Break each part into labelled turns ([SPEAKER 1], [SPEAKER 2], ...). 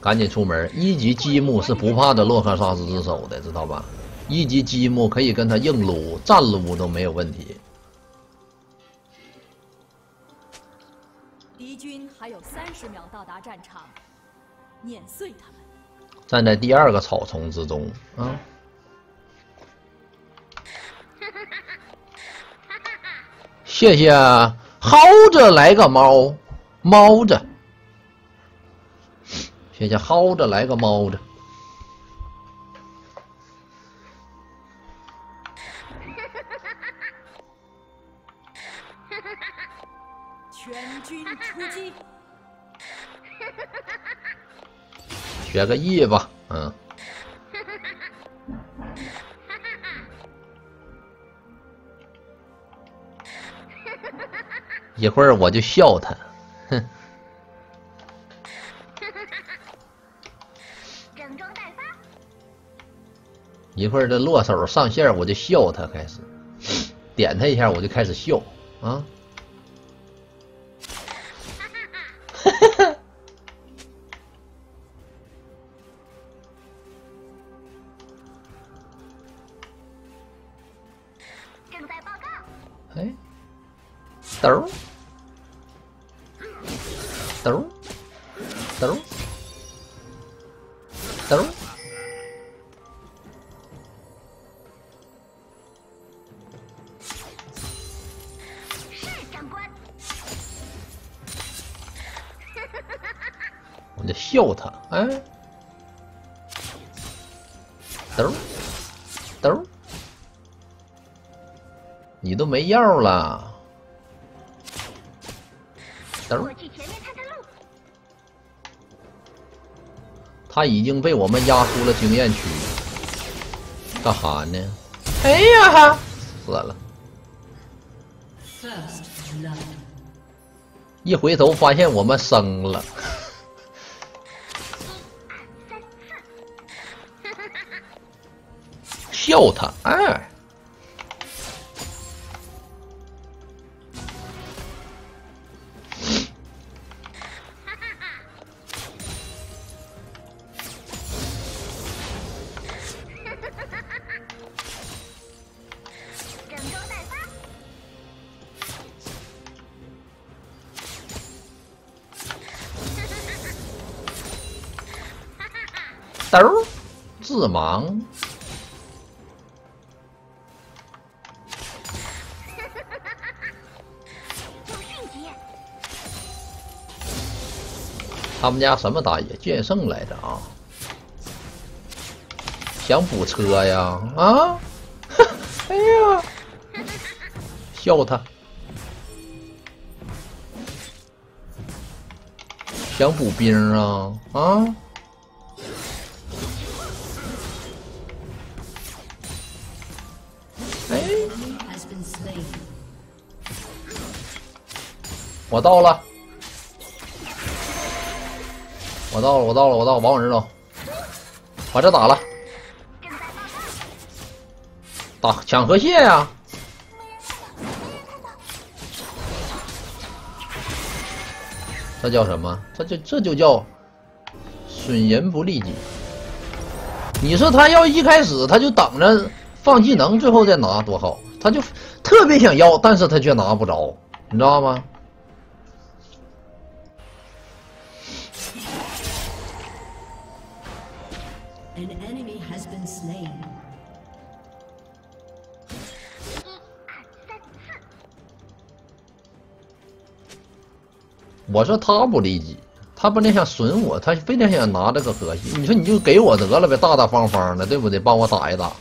[SPEAKER 1] 赶紧出门。一级积木是不怕这洛克萨斯之手的，知道吧？一级积木可以跟他硬撸、战撸都没有问题。
[SPEAKER 2] 敌军还有30秒到达战场，碾碎他们。
[SPEAKER 1] 站在第2个草丛之中啊！谢谢，薅着来个猫，猫着。谢谢薅着来个猫着。
[SPEAKER 2] 全军出击！
[SPEAKER 1] 学个 E 吧，一会儿我就笑他，哼。
[SPEAKER 3] 整装待发。
[SPEAKER 1] 一会儿这落手上线我就笑他，开始点他一下我就开始笑啊。
[SPEAKER 3] 正在报告。
[SPEAKER 1] 哎，兜兜兜兜，
[SPEAKER 3] 是长官。
[SPEAKER 1] 我就笑他，哎，兜兜，你都没药了，兜。
[SPEAKER 3] 我去前面探探路。
[SPEAKER 1] 他已经被我们压出了经验区，干哈呢？哎呀，死了！一回头发现我们生了，笑他，哎。
[SPEAKER 3] 整装待发。
[SPEAKER 1] 兜自盲，
[SPEAKER 3] 有迅捷。
[SPEAKER 1] 他们家什么打野？剑圣来着啊！想补车呀？啊！哎呀，笑他！想补兵啊？啊！哎，我到了，我到了，我到了，我到了，王者了，把这打了，打抢河蟹呀！这叫什么？这就叫损人不利己。你说他要一开始他就等着放技能，最后再拿多好？他就特别想要，但是他却拿不着，你知道吗？我说他不利己，他不能想损我，他非得想拿这个核心。你说你就给我得了呗，大大方方的，对不对？帮我打一打。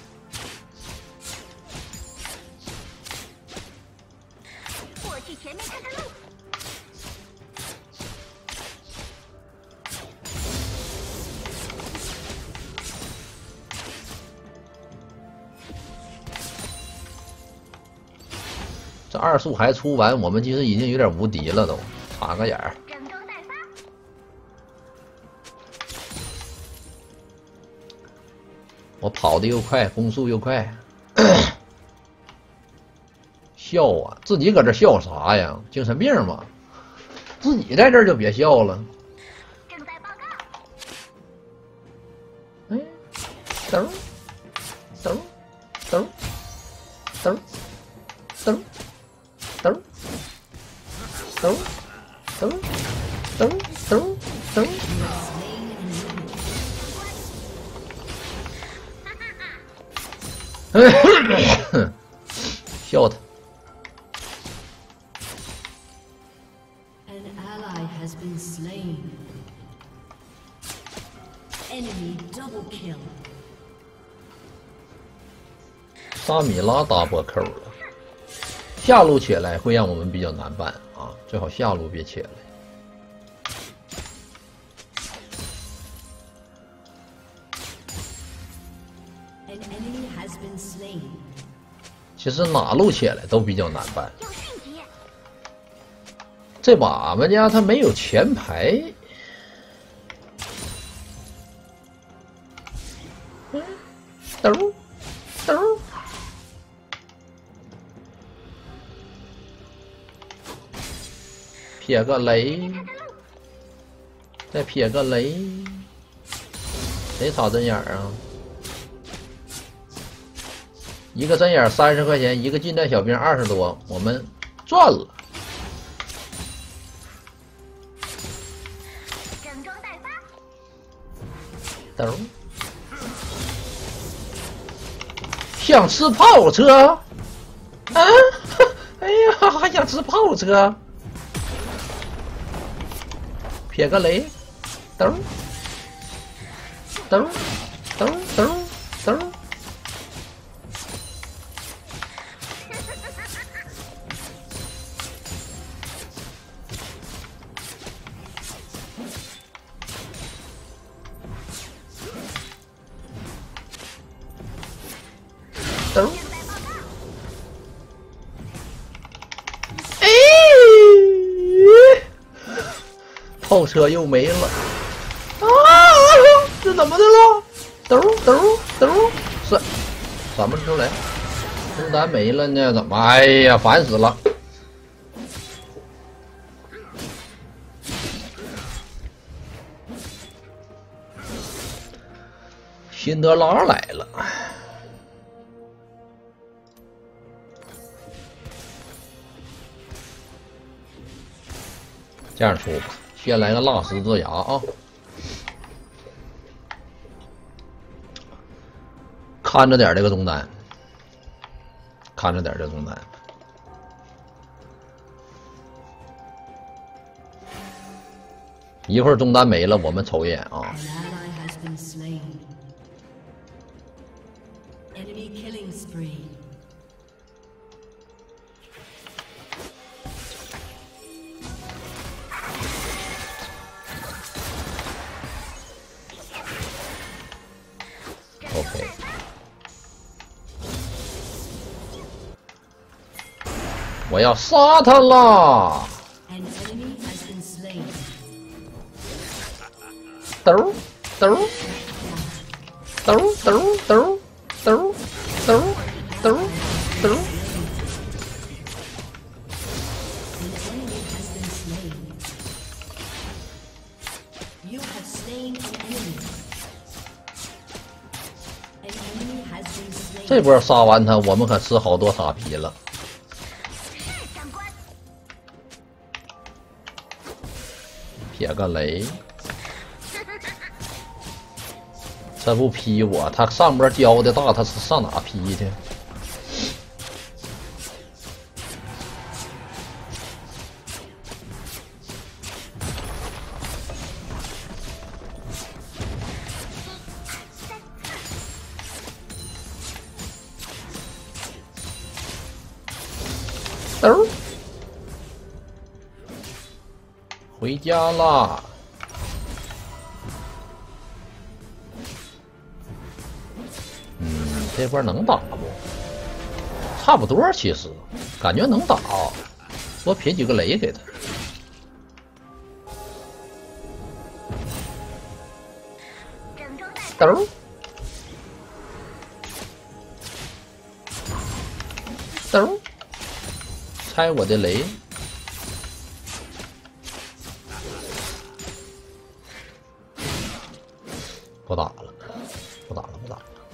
[SPEAKER 3] 我去前面探探路。
[SPEAKER 1] 这2速还出完，我们其实已经有点无敌了都。插个眼儿，
[SPEAKER 3] 整装待发。
[SPEAKER 1] 我跑得又快，攻速又快，笑啊！自己搁这笑啥呀？精神病吗？自己在这儿就别笑了。
[SPEAKER 3] 正在报告。
[SPEAKER 1] 嘚嘚嘚嘚嘚嘚嘚嘚嘚嘚嘚。笑他。
[SPEAKER 4] An ally has been slain. Enemy double kill.
[SPEAKER 1] 沙米拉打破扣了，下路起来会让我们比较难办啊，最好下路别起来。
[SPEAKER 4] An enemy has been slain.
[SPEAKER 1] 其实哪路起来都比较难办。
[SPEAKER 3] 有迅捷，
[SPEAKER 1] 这把俺们家他没有前排，兜兜，撇个雷，再撇个雷，谁插针眼儿啊？一个针眼30块钱，一个近战小兵20多，我们赚了。
[SPEAKER 3] 整装待发。
[SPEAKER 1] 兜，想吃炮车？啊！哎呀，还想吃炮车？撇个雷，兜兜兜兜兜。兜，哎，炮车又没了啊！这怎么的了？兜兜兜，闪不出来，中单没了呢？怎么？哎呀，烦死了！辛德拉来了。这样出吧，先来个蜡石之牙啊！看着点这个中单，看着点这中单。一会儿中单没了，我们瞅一眼啊！
[SPEAKER 4] An ally has been slain. Enemy killing spree.
[SPEAKER 1] OK， 我要杀他啦！
[SPEAKER 4] An enemy has been slain.
[SPEAKER 1] 兜兜兜兜兜兜兜兜兜。
[SPEAKER 4] An enemy has been slain. You have slain an enemy. An enemy has been slain.
[SPEAKER 1] 这波杀完他，我们可吃好多傻皮了。
[SPEAKER 3] 是长官。
[SPEAKER 1] 撇个雷，这不劈我，他上波交的大，他是上哪劈去？兜，回家啦！这波能打不？差不多，其实感觉能打，多撇几个雷给他。
[SPEAKER 3] 整装待发。
[SPEAKER 1] 兜，兜，拆我的雷。不打了，不打了，不打了。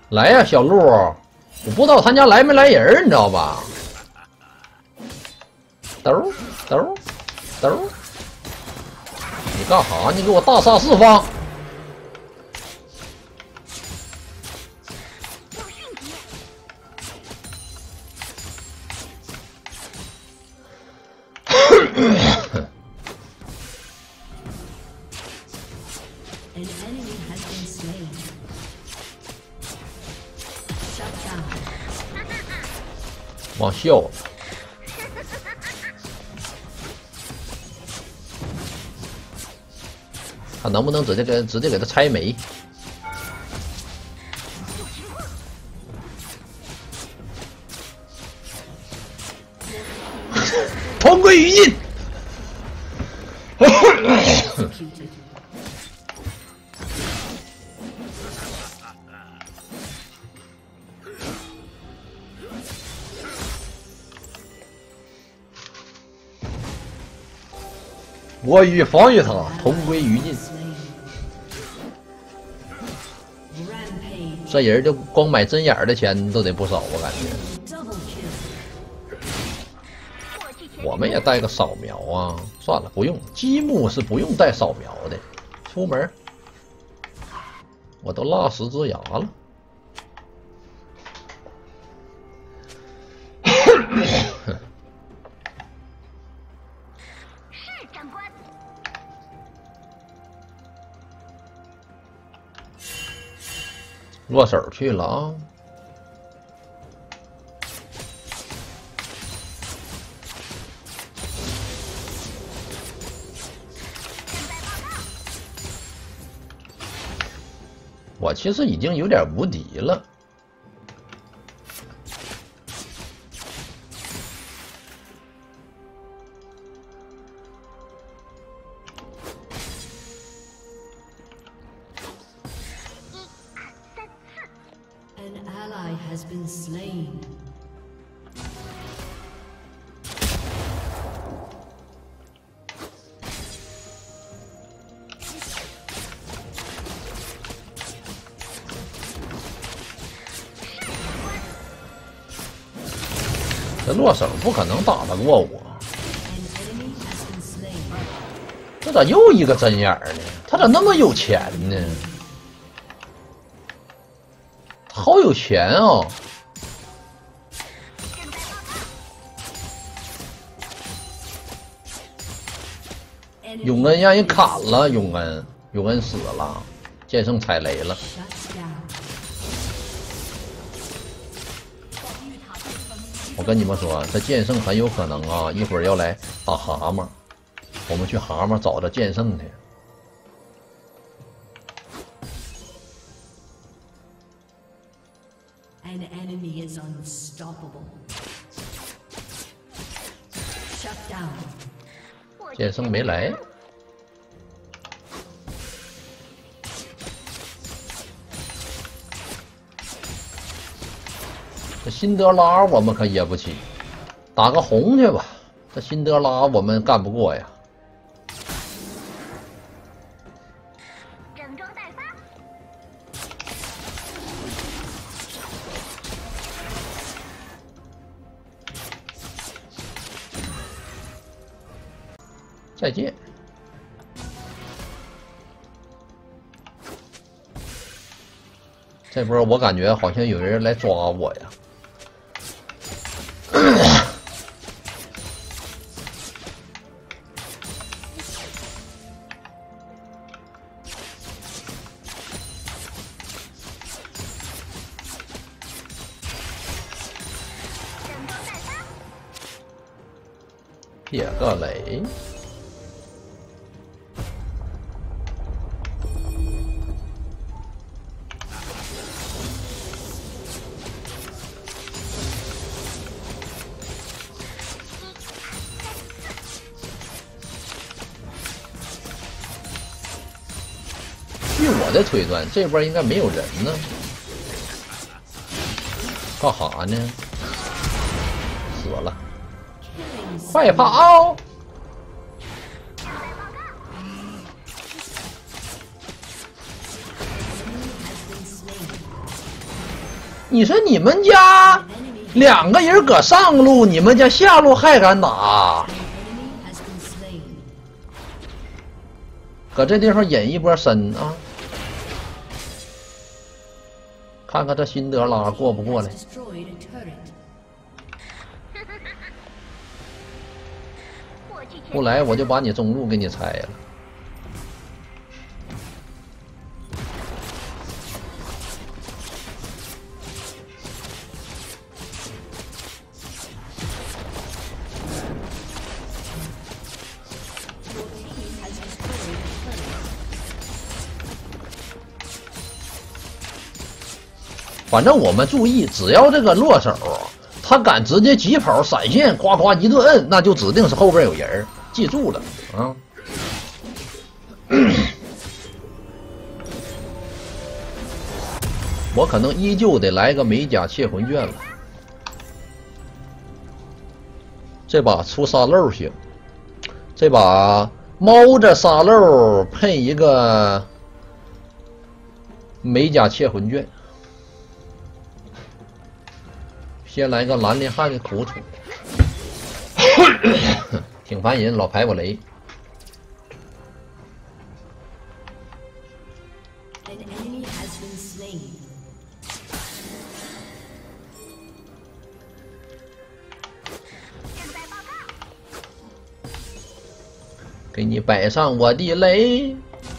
[SPEAKER 1] 来呀，小鹿！我不知道他家来没来人，你知道吧？兜兜兜！你干哈？你给我大杀四方！
[SPEAKER 3] 有迅疾，
[SPEAKER 4] An enemy has been slain. Shut down.
[SPEAKER 1] 往笑了。看能不能直接给他拆没？同归于尽。
[SPEAKER 4] Executed.
[SPEAKER 1] 我与防御塔同归于尽。
[SPEAKER 4] Slain. Rampage.
[SPEAKER 1] 这人就光买针眼的钱都得不少，我感觉。
[SPEAKER 4] Double kill.
[SPEAKER 3] 过去前
[SPEAKER 1] 我们也带个扫描啊，算了，不用。积木是不用带扫描的。出门，我都落10只牙了。
[SPEAKER 3] 是长官，
[SPEAKER 1] 落手去了啊！我其实已经有点无敌了。
[SPEAKER 4] An ally has been slain.
[SPEAKER 1] 这落手不可能打得过我，
[SPEAKER 4] An enemy has been slain.
[SPEAKER 1] 这咋又一个针眼儿呢？他咋那么有钱呢？好有钱啊！永恩让人砍了，永恩死了，剑圣踩雷了。
[SPEAKER 4] Shut down.
[SPEAKER 1] 我跟你们说，这剑圣很有可能啊，一会儿要来打蛤蟆，我们去蛤蟆找着剑圣去。
[SPEAKER 4] An enemy is unstoppable. Shut down.
[SPEAKER 1] 剑圣没来，这辛德拉我们可噎不起，打个红去吧。这辛德拉我们干不过呀。
[SPEAKER 3] 整装待发，
[SPEAKER 1] 再见。这波我感觉好像有人来抓我呀。
[SPEAKER 3] 整装待发，
[SPEAKER 1] 撇个雷。据我的推断，这边应该没有人呢。干哈呢？死了！
[SPEAKER 4] Killing
[SPEAKER 1] 快跑！
[SPEAKER 4] has been slain.
[SPEAKER 1] 你说你们家2个人搁上路，你们家下路还敢打？
[SPEAKER 4] Enemy has been slain.
[SPEAKER 1] 搁这地方引一波身啊！看看这辛德拉过不过来？
[SPEAKER 4] Destroyed a turret.
[SPEAKER 3] 过去前
[SPEAKER 1] 不来我就把你中路给你拆了。反正我们注意，只要这个落手，他敢直接疾跑闪现，夸夸一顿摁，那就指定是后边有人，记住了啊！我可能依旧得来个美甲窃魂卷了。这把出沙漏行，这把猫着沙漏配一个美甲窃魂卷。先来个蓝莲汉的苦楚，挺烦人，老排我雷。
[SPEAKER 4] An enemy has been slain.
[SPEAKER 3] 正在报告。
[SPEAKER 1] 给你摆上我的雷，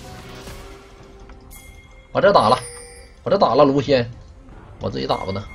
[SPEAKER 1] 把这打了，把这打了，卢仙，我自己打吧呢。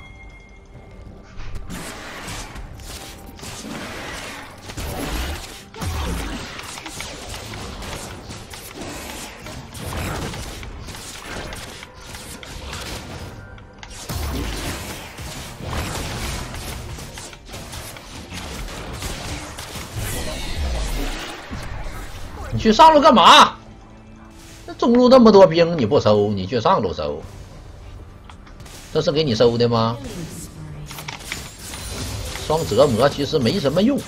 [SPEAKER 1] 你去上路干嘛？那中路那么多兵你不收，你去上路收，这是给你收的吗？
[SPEAKER 4] Killing spree.
[SPEAKER 1] 双折磨其实没什么用。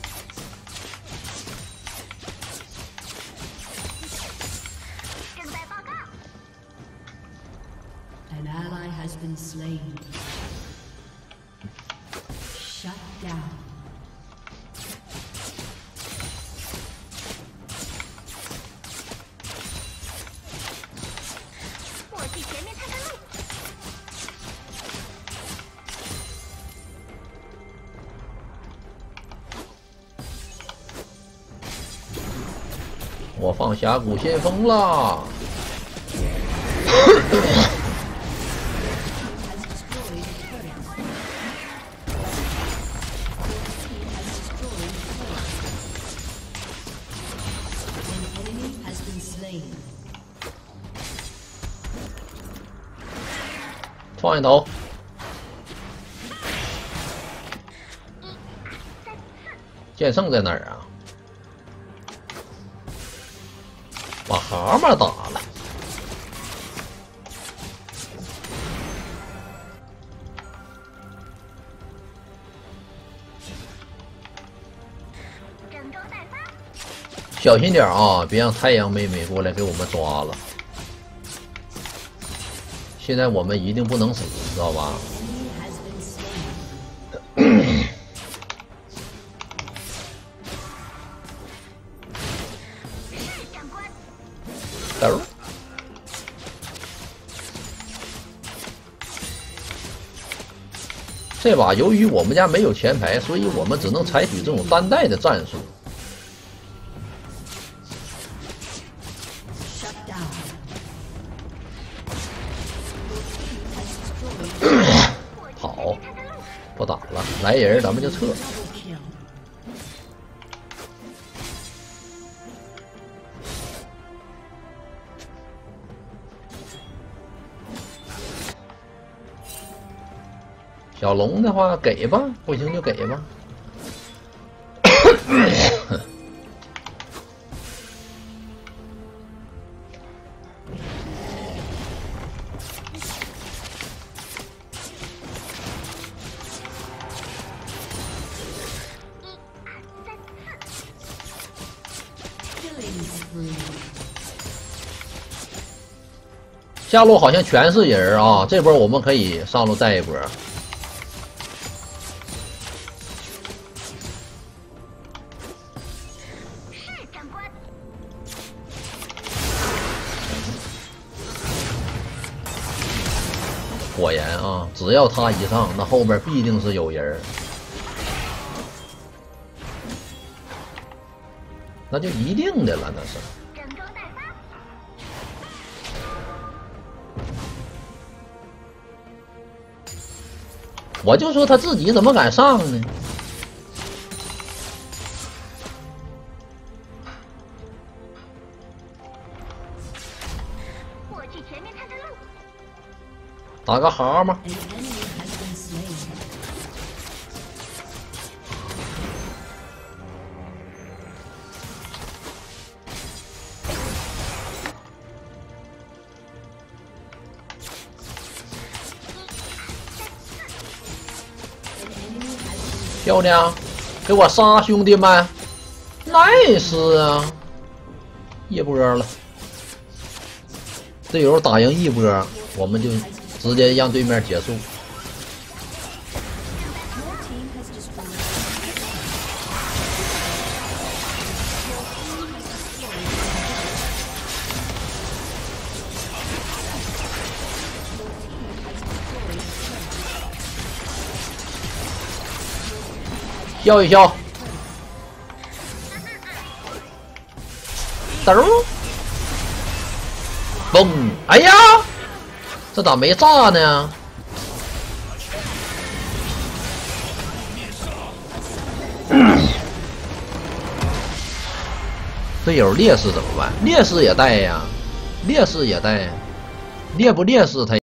[SPEAKER 3] 正在报告。
[SPEAKER 4] An ally has been slain. Shut down.
[SPEAKER 3] 我去前面探探路。
[SPEAKER 1] 我放峡谷先锋啦！
[SPEAKER 4] Has destroyed a turret. Has destroyed a turret. An enemy has been slain.
[SPEAKER 1] 放一头。剑圣在哪儿啊？把蛤蟆打了。
[SPEAKER 3] 整装待发。
[SPEAKER 1] 小心点啊，别让太阳妹妹过来给我们抓了。现在我们一定不能死，知道吧？
[SPEAKER 4] Enemy has been slain.
[SPEAKER 3] 是长官。
[SPEAKER 1] 嘚儿。这把由于我们家没有前排，所以我们只能采取这种单带的战术。
[SPEAKER 4] Shut down. Has destroyed
[SPEAKER 1] 好，不打了，来人咱们就撤。
[SPEAKER 4] double kill.
[SPEAKER 1] 小龙的话给吧，不行就给吧。
[SPEAKER 4] Killing spree.
[SPEAKER 1] 下路好像全是人啊，这波我们可以上路带一波。
[SPEAKER 3] 是长官。
[SPEAKER 1] 果然啊，只要他一上，那后边必定是有人，那就一定的了，那是。
[SPEAKER 3] 整装待发。
[SPEAKER 1] 我就说他自己怎么敢上呢？
[SPEAKER 3] 我去前面探探路。
[SPEAKER 1] 打个蛤蟆，
[SPEAKER 4] An enemy has been slain.
[SPEAKER 1] 漂亮，给我杀兄弟们！nice 啊，一波了，队友打赢一波，我们就直接让对面结束。
[SPEAKER 2] Your team has destroyed.
[SPEAKER 1] 笑一笑，嘚儿，嘣！哎呀，这咋没炸呢？队友劣势怎么办？劣势也带呀，劣势也带呀，劣不劣势他。